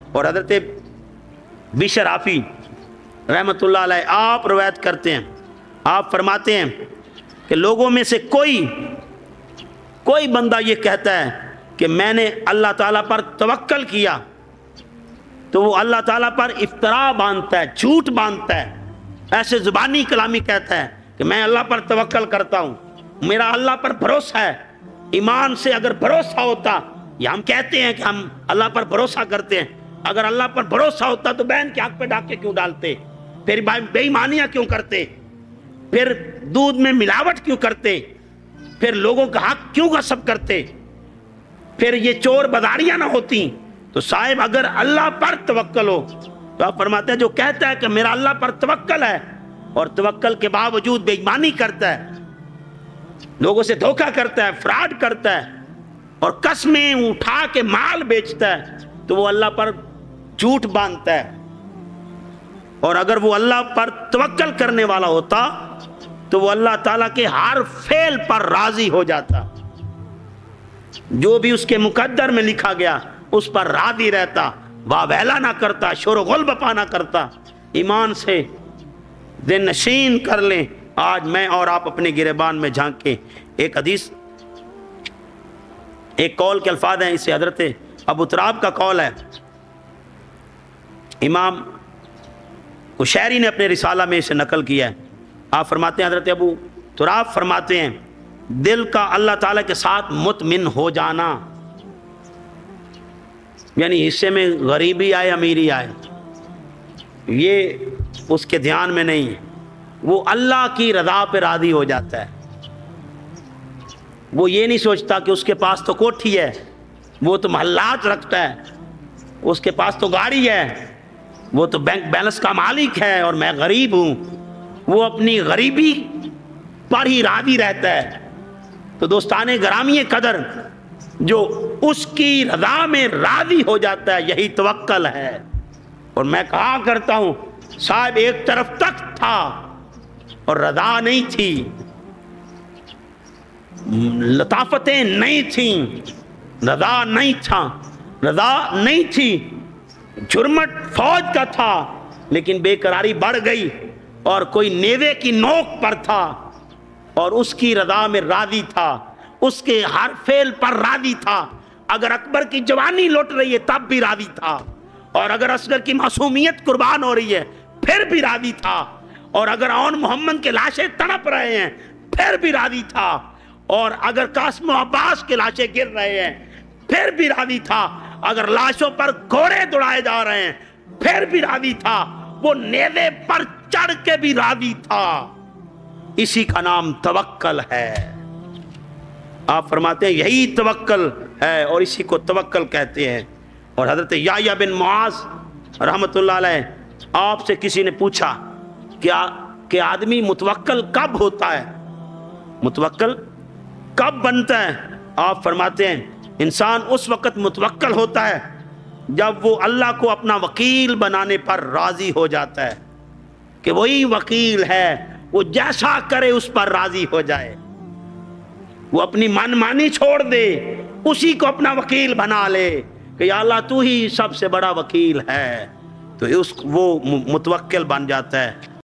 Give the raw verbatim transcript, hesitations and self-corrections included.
اور حضرت بشر حافی رحمۃ اللہ علیہ آپ روایت کرتے ہیں، آپ فرماتے ہیں کہ لوگوں میں سے کوئی کوئی بندہ یہ کہتا ہے کہ میں نے اللہ تعالیٰ پر توکل کیا، تو وہ اللہ تعالیٰ پر افطرا باندھتا ہے، جھوٹ باندھتا ہے، ایسے زبانی کلامی کہتا ہے کہ میں اللہ پر توکل کرتا ہوں، میرا اللہ پر بھروسہ ہے۔ ایمان سے اگر بھروسہ ہوتا، یا ہم کہتے ہیں کہ ہم اللہ پر بھروسہ کرتے ہیں، اگر اللہ پر بھروسہ ہوتا تو بہن کے حق پہ ڈاکے کیوں ڈالتے، پھر بے ایمانیاں کیوں کرتے، پھر دودھ میں ملاوٹ کیوں کرتے، پھر لوگوں کا حق کیوں غصب کرتے، پھر یہ چور بازاریاں نہ ہوتی۔ تو صاحب اگر اللہ پر توکل ہو تو آپ فرماتے ہیں جو کہتا ہے کہ میرا اللہ پر توکل ہے اور توکل کے باوجود بے ایمانی کرتا ہے، لوگوں سے دھوکہ کرتا ہے، فراڈ کرتا ہے اور قسمیں اٹھا کے مال بیچتا ہے، تو وہ اللہ پر جھوٹ باندھتا ہے۔ اور اگر وہ اللہ پر توکل کرنے والا ہوتا تو وہ اللہ تعالیٰ کے ہر فعل پر راضی ہو جاتا، جو بھی اس کے مقدر میں لکھا گیا اس پر راضی رہتا، واویلا نہ کرتا، شور و غل بپا نہ کرتا۔ ایمان سے دل نشین کر لیں، آج میں اور آپ اپنے گریبان میں جھانک کے ایک حدیث، ایک قول کے الفاظ ہیں، اسے حضرت ابو تراب کا قول ہے، امام قشیری نے اپنے رسالہ میں اسے نقل کیا ہے۔ آپ فرماتے ہیں، حضرت ابو تراب فرماتے ہیں، دل کا اللہ تعالیٰ کے ساتھ مطمئن ہو جانا، یعنی حصے میں غریبی آئے امیری آئے یہ اس کے دھیان میں نہیں ہے، وہ اللہ کی رضا پہ راضی ہو جاتا ہے۔ وہ یہ نہیں سوچتا کہ اس کے پاس تو کوٹھی ہے، وہ تو محلات رکھتا ہے، اس کے پاس تو گاڑی ہے، وہ تو بینک بیلنس کا مالک ہے اور میں غریب ہوں۔ وہ اپنی غریبی پر ہی راضی رہتا ہے۔ تو دوستان گرامی قدر، جو اس کی رضا میں راضی ہو جاتا ہے، یہی توکل ہے۔ اور میں کہا کرتا ہوں، صاحب ایک طرف تک تھا اور رضا نہیں تھی، لطافتیں نہیں تھیں، رضا نہیں تھا، رضا نہیں تھی، جرمٹ فوج کا تھا، لیکن بے قراری بڑھ گئی اور کوئی نیزے کی نوک پر تھا اور اس کی رضا میں راضی تھا، اس کے ہر فعل پر راضی تھا۔ اگر اکبر کی جوانی لٹ رہی ہے تب بھی راضی تھا، اور اگر اصغر کی معصومیت قربان ہو رہی ہے پھر بھی راضی تھا، اور اگر اون محمد کے لاشیں تڑپ رہے ہیں پھر بھی راضی تھا، اور اگر قاسم و عباس کے لاشیں گر رہے ہیں پھر بھی راضی تھا، اگر لاشوں پر گھوڑے دوڑائے جا رہے ہیں پھر بھی راضی تھا، وہ نیزے پر چڑھ کے بھی راضی تھا۔ اسی کا نام توکل ہے۔ آپ فرماتے ہیں یہی توکل ہے اور اسی کو توکل کہتے ہیں۔ اور حضرت یحییٰ بن معاذ رحمۃ اللہ علیہ، آپ سے کسی نے پوچھا کیا کہ آدمی متوکل کب ہوتا ہے، متوکل کب بنتا ہے؟ آپ فرماتے ہیں انسان اس وقت متوکل ہوتا ہے جب وہ اللہ کو اپنا وکیل بنانے پر راضی ہو جاتا ہے، کہ وہی وکیل ہے، وہ جیسا کرے اس پر راضی ہو جائے، وہ اپنی من مانی چھوڑ دے، اسی کو اپنا وکیل بنا لے کہ یا اللہ تو ہی سب سے بڑا وکیل ہے، تو اس وہ متوکل بن جاتا ہے۔